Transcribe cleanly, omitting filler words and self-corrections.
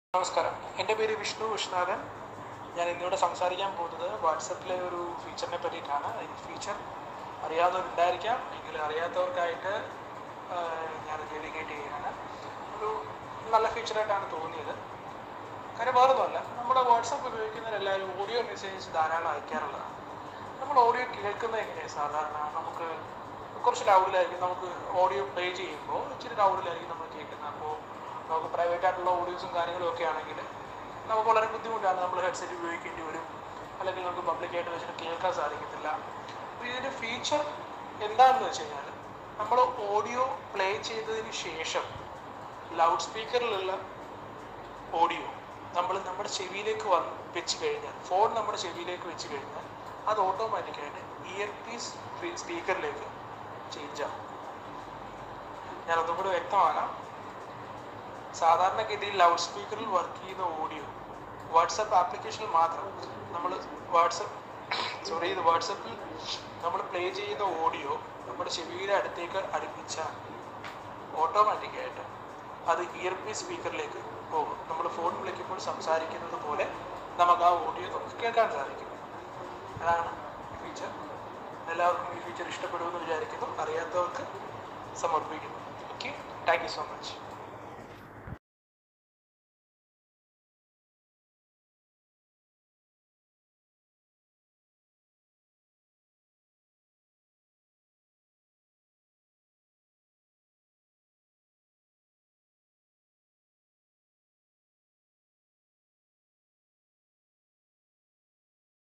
നമസ്കാരം, എൻ്റെ പേര് വിഷ്ണു വിഷ്ണുനാഥൻ. ഞാൻ ഇന്നിവിടെ സംസാരിക്കാൻ പോകുന്നത് വാട്സപ്പിലെ ഒരു ഫീച്ചറിനെ പറ്റിയിട്ടാണ്. ഈ ഫീച്ചർ അറിയാവുന്നവരുണ്ടായിരിക്കാം, എങ്കിൽ അറിയാത്തവർക്കായിട്ട് ഞാൻ ഡെഡിക്കേറ്റ് ചെയ്യുകയാണ്. ഒരു നല്ല ഫീച്ചറായിട്ടാണ് തോന്നിയത്. കാര്യം വേറൊന്നുമല്ല, നമ്മുടെ വാട്സപ്പ് ഉപയോഗിക്കുന്നവരെല്ലാവരും ഓഡിയോ മെസ്സേജ് ധാരാളം അയക്കാറുള്ളതാണ്. നമ്മൾ ഓഡിയോ കേൾക്കുന്നത് എങ്ങനെയാണ്? സാധാരണ നമുക്ക് കുറച്ച് ലൗഡിലായിരിക്കും, നമുക്ക് ഓഡിയോ പ്ലേ ചെയ്യുമ്പോൾ ഇച്ചിരി ലൗഡിലായിരിക്കും നമ്മൾ കേൾക്കുന്നത്. അപ്പോൾ നമുക്ക് പ്രൈവറ്റ് ആയിട്ടുള്ള ഓഡിയോസും കാര്യങ്ങളും ഒക്കെ ആണെങ്കിൽ നമുക്ക് വളരെ ബുദ്ധിമുട്ടാണ്. നമ്മൾ ഹെഡ്സെറ്റ് ഉപയോഗിക്കേണ്ടി വരും, അല്ലെങ്കിൽ നമുക്ക് പബ്ലിക്കായിട്ട് വെച്ചിട്ട് കേൾക്കാൻ സാധിക്കത്തില്ല. അപ്പോൾ ഇതിൻ്റെ ഫീച്ചർ എന്താണെന്ന് വെച്ച് കഴിഞ്ഞാൽ, നമ്മൾ ഓഡിയോ പ്ലേ ചെയ്തതിന് ശേഷം ലൗഡ് സ്പീക്കറിലുള്ള ഓഡിയോ നമ്മുടെ ചെവിയിലേക്ക് വെച്ച് കഴിഞ്ഞാൽ, ഫോൺ നമ്മുടെ ചെവിയിലേക്ക് വെച്ച് കഴിഞ്ഞാൽ അത് ഓട്ടോമാറ്റിക്കായിട്ട് ഇയർ പീസ് സ്പീക്കറിലേക്ക് ചേഞ്ച് ആവും. ഞാനൊന്നും കൂടി വ്യക്തമാക്കാം. സാധാരണഗതിയിൽ ലൗഡ് സ്പീക്കറിൽ വർക്ക് ചെയ്യുന്ന ഓഡിയോ വാട്സപ്പ് ആപ്ലിക്കേഷനിൽ മാത്രം വാട്സപ്പിൽ നമ്മൾ പ്ലേ ചെയ്യുന്ന ഓഡിയോ നമ്മുടെ ചെവിയുടെ അടുത്തേക്ക് അടുപ്പിച്ചാൽ ഓട്ടോമാറ്റിക്കായിട്ട് അത് ഇയർ പീസ് സ്പീക്കറിലേക്ക് പോകും. നമ്മൾ ഫോൺ വിളിക്കുമ്പോൾ സംസാരിക്കുന്നത് പോലെ നമുക്ക് ആ ഓഡിയോ നമുക്ക് കേൾക്കാൻ സാധിക്കും. അതാണ് ഈ ഫീച്ചർ. എല്ലാവർക്കും ഈ ഫീച്ചർ ഇഷ്ടപ്പെടുമെന്ന് വിചാരിക്കുന്നു. അറിയാത്തവർക്ക് സമർപ്പിക്കുന്നു. Okay, thank you so much.